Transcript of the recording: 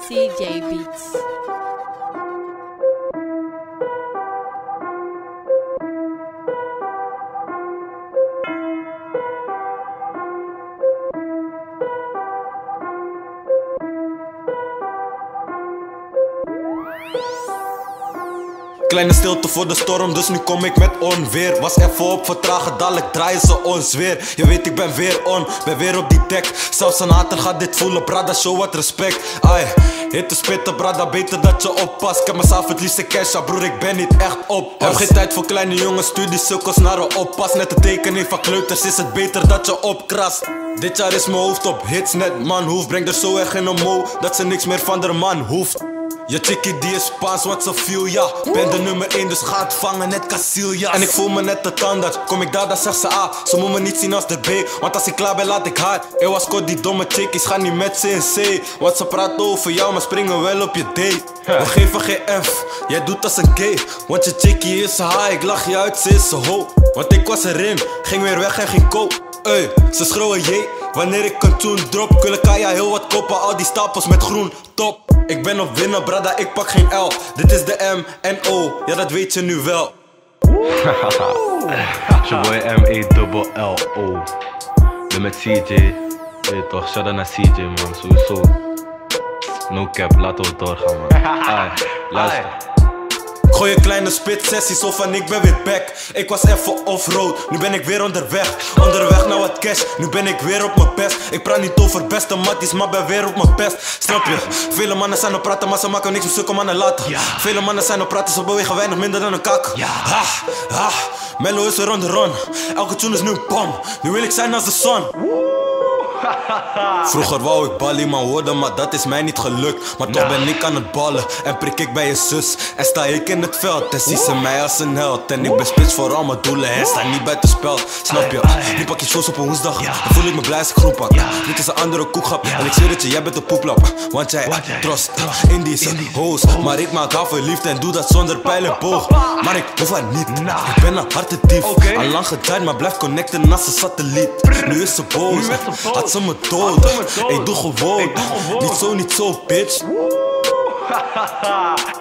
CJ Beats. Kleine stilte voor de storm, dus nu kom ik met onweer. Was even op vertragen, dadelijk draaien ze ons weer. Je weet ik ben weer on, ben weer op die deck. Zelfs een hater gaat dit voelen, brada, show wat respect. Ai, hit te spitten, brada, beter dat je oppast. Ik heb mezelf het liefste cash, ja broer, ik ben niet echt op. Heb geen tijd voor kleine jongens, studie sukkels naar een oppas. Net de tekening van kleuters is het beter dat je opkrast. Dit jaar is mijn hoofd op hits, net man hoeft. Breng er zo erg in een mo, dat ze niks meer van de man hoeft. Je chickie die is Spaans, wat ze viel, ja. Ben de nummer 1, dus ga het vangen, net Casillas. En ik voel me net de tandarts, kom ik daar, dan zegt ze A. Ze moet me niet zien als de B, want als ik klaar ben, laat ik haar. Was kort, die domme chickies gaan niet met C en C. Want ze praten over jou, maar springen wel op je date. We geven geen F, jij doet als een gay. Want je chickie is high, ik lach je uit, ze is zo ho. Want ik was erin, ging weer weg en ging koop. Ze schreeuwen jee, wanneer ik een tune drop. Kullen kan je heel wat kopen, al die stapels met groen top. Ik ben op winnen, brada, ik pak geen L. Dit is de M en O, ja dat weet je nu wel. It's your boy M-A-L-L-O. Ben met CJ. Weet toch, shout out naar CJ man, sowieso. No cap, laten we doorgaan man. Ai, luister. Gooi een kleine spit sessies of en ik ben weer back. Ik was even off-road, nu ben ik weer onderweg. Onderweg naar wat cash, nu ben ik weer op mijn best. Ik praat niet over beste matties, maar ben weer op mijn best. Snap je? Vele mannen zijn op praten, maar ze maken niks om zulke mannen laten. Vele mannen zijn op praten, ze bewegen weinig minder dan een kak. Mello is weer on the run. Elke tune is nu een bom. Nu wil ik zijn als de zon. Vroeger wou ik ballyman worden, maar dat is mij niet gelukt. Maar toch ben ik aan het ballen en prik ik bij je zus. En sta ik in het veld en zie ze mij als een held. En ik ben spits voor al mijn doelen en sta niet buiten spel. Snap je? Nu pak je shows op een woensdag, dan voel ik me blij als ik groen pak. Dit is een andere koekgrap en ik zweer dat jij bent een poeplap. Want jij trust in deze hoes. Maar ik maak af liefde en doe dat zonder pijl en boog. Maar ik hoef haar niet, ik ben een hartedief. Al lang gedraaid, maar blijf connecten als een satelliet. Nu is ze boos, had ze me dood. Ik doe gewoon, niet zo, bitch.